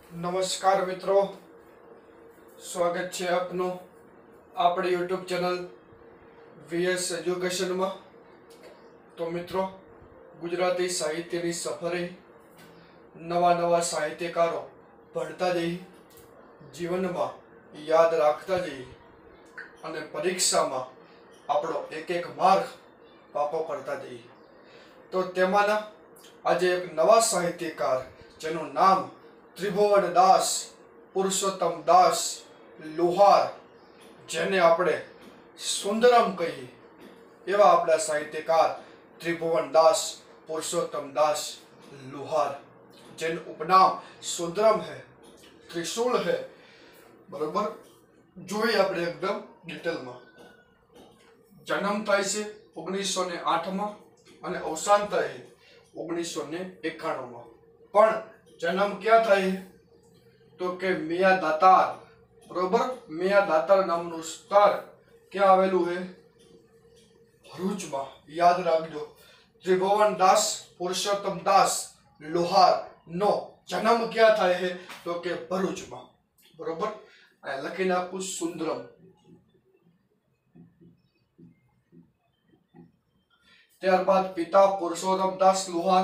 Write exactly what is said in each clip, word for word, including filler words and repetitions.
નમસ્કાર મિત્રો, સ્વાગત છે આપનું આપણી યુટ્યુબ ચેનલ વીએસ એજ્યુકેશનમાં। તો મિત્રો, ગુજરાતી સાહિત્યની સફરે નવા નવા સાહિત્યકારો ભણતા જઈ, જીવનમાં યાદ રાખતા જઈ અને પરીક્ષામાં આપણો એક એક માર્ક પાકો કરતા જઈ। તો તેમાંના આજે એક નવા સાહિત્યકાર જેનું નામ ત્રિભુવન દાસ પુરુષોત્તમ દાસ લુહાર, જેને આપણે સુંદરમ કહીએ એવા આપણા સાહિત્યકાર ત્રિભુવન દાસ પુરુષોત્તમ દાસ લુહાર, જેનું ઉપનામ સુંદરમ है, त्रिशूल है। बरोबर, જોઈએ આપણે એકદમ ડિટેલમાં। જન્મ થાય છે ઓગણીસો ને આઠ માં અને અવસાન થાય ઓગણીસો ને એકાણું માં। પણ जन्म क्या था तो के मियाँ दातार, बरोबर, मियाँ दातार नामनु स्थान क्या आवेलू है? भरूच में। याद रखो, त्रिभुवन दास पुरुषोत्तम दास लोहार नो जन्म क्या था है तो के भरूच में, बरोबर। लखीने आपू सुंदरम। त्यारबाद पिता पुरुषोत्तम दास लोहार,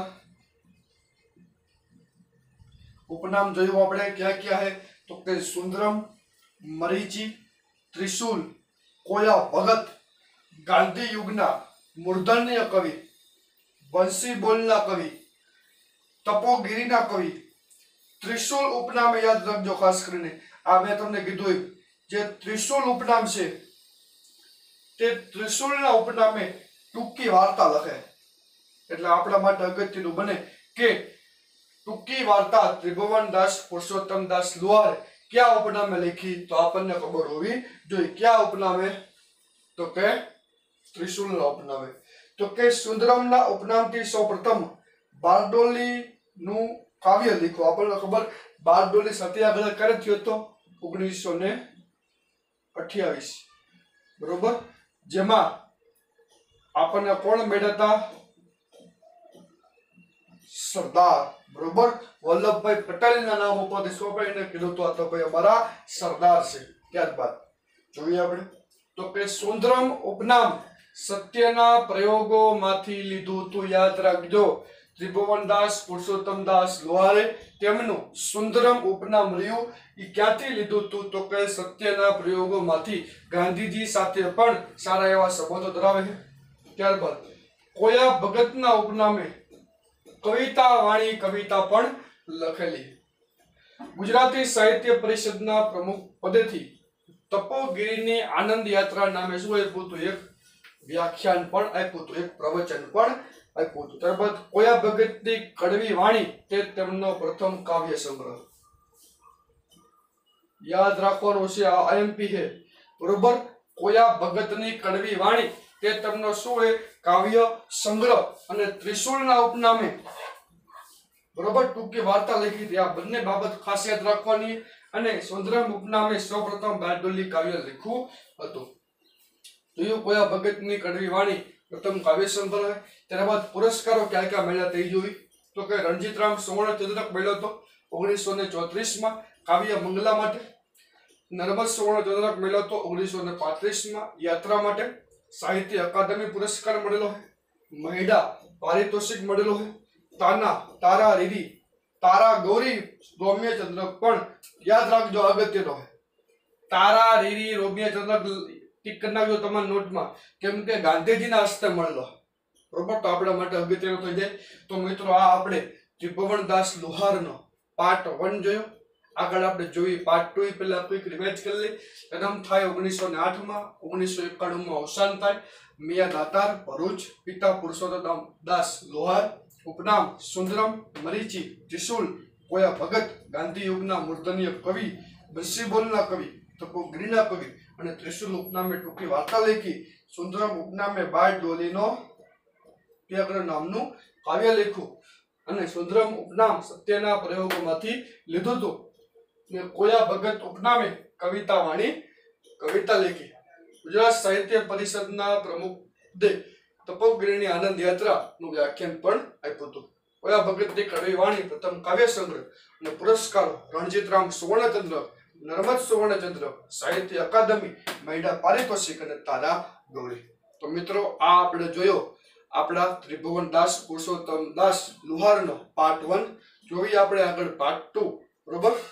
उपनाम जो आपने क्या क्या है तो के सुंदरम, मरीची, त्रिशूल, कोया भगत, गांधी युगना मूर्धन्य कवि, बंसी बोलना कवि, तपोगिरीना कवि। त्रिशूल उपनाम याद रखो खास करीने। आ मैं तमने कीधुं जे त्रिशूल उपनाम छे ते त्रिशूलना उपनामे टूंकी वार्ता लखे, एटले आपणा माटे अगत्यनुं बने के टूंकी वार्ता त्रिभुवन दास पुरुषोत्तम दास लोहार क्या उपनामे लिखी तो आपने खबर होवी जोईए। क्या उपनामे तो के त्रिशूल उपनामे। तो के सुंदरम ना उपनाम थी सौ प्रथम बारडोली नु काव्य लिखो। आपने खबर बारडोली सत्याग्रह करे थयो तो ओगनीसो ने अठावीस, बरोबर, जेमा आपने कोण मेळ्या सरदार, बरोबर, वल्लभ भाई पटेल ना नाम पर सोंपाईने कीधुं तो तो भाई अमारा सरदार छे। त्यारबाद जोईए आपणे तो के सुंदरम उपनाम सत्यना प्रयोगो मांथी लीधुं तो याद राखजो। त्रिभुवन दास पुरुषोत्तम दास लोहारे तेमनुं सुंदरम उपनाम रह्युं ई क्यांथी लीधुं तुं तो के सत्यना प्रयोगो मांथी गांधीजी साथे पण सारा एवा संबंधो धरावे छे। त्यारबाद कोया भगतना उपनामे कविता वाणी कविता पण लखेली। गुजराती साहित्य परिषदना प्रमुख पदेथी तपोगिरीनी आनंद यात्रा नामे शुं आप्युं तो एक व्याख्यान पण आप्युं तो एक प्रवचन पण आप्युं तो। त्यारबाद कोया भगतनी कड़वी वाणी ते तेमनो प्रथम काव्य संग्रह। याद राखवानुं छे, आ आईएमपी है, बरोबर। कोया भगतनी कड़वी वाणी ते तेमनो शुं है काव्य संग्रह अने त्रिशूलना उपनामे, बरोबर, टूंकी वार्ता लिखी थी। आ बंने बाबत खास याद राखवानी। अने सुंदरम उपनामे सर्वप्रथम बारडोली काव्य लिख्युं हतुं। तो कोया भगतनी कड़वी वाणी प्रथम काव्य संग्रह। त्यारबाद पुरस्कारों क्या क्या मळ्या ते जोई तो के रणजीतराम सुवर्ण चंद्रक मळ्यो तो ओगनीसो ने चौत्रीस में काव्य मंगला माटे। नर्मद सुवर्ण चंद्रक मळ्यो तो ओगनीसो ने पैंतीस में यात्रा माटे। साहित्य अकादमी पुरस्कार मळेलो है। महिला पारितोषिक मळेलो है। ताना तारा रीरी तारा गौरी रोम्य चंद्रक पण याद राखजो, अगत्यनो है। तारा रीरी रोम्य चंद्रक टिक कर नाखजो तमारी नोट में, केम के गांधीजीना हस्ते मळेलो, बरोबर। तो आपणा माटे अगत्यनो थई जाय। तो मित्रों, आ आपणे त्रिभुवन दास लोहारनो पार्ट वन जोयो। आगळ आपणे जोईए पार्ट टू। पहला क्विक रिवाइज कर ले। जन्म थाय ओगनीसो ने आठ में, ओगनीसो एकाणु में अवसान थाय। मियाँ दातार, भरूच। पिता पुरुषोत्तम दास लोहार। उपनाम सुंदरम, मरीची, त्रिशूल, कोया भगत, गांधी युगना मूर्धन्य कवि, बंसी बोलना कवि, तपोगिरीना कवि अने त्रिशूल उपनामे टूंकी वार्ता लिखी। सुंदरम उपनामे बारडोलीनो त्याग्रह नामनु काव्य लिख्युं अने सुंदरम उपनाम सत्यना प्रयोगोमांथी लीधुं हतुं। ने कोया भगत उपनामे कविता वाणी कविता लिखी। गुजरात साहित्य परिषदना प्रमुख दे तपोगिरीनी आनंद यात्रा નું વ્યાખ્યાન પણ આપ્યું હતું, કોયા ભગતની કડવી વાણી પ્રથમ કાવ્ય સંગ્રહ અને પુરસ્કાર રણજીતરામ સુવર્ણચંદ્ર, નર્મદ સુવર્ણચંદ્ર, સાહિત્ય અકાદમી, મહિલા પારિતોષિક અને તારા ગૌરી. તો મિત્રો આ આપણે જોયો આપણા ત્રિભુવન દાસ પુરુષોત્તમ દાસ લુહારનો પાર્ટ વન. જોઈએ આપણે આગળ પાર્ટ ટુ. બરોબર.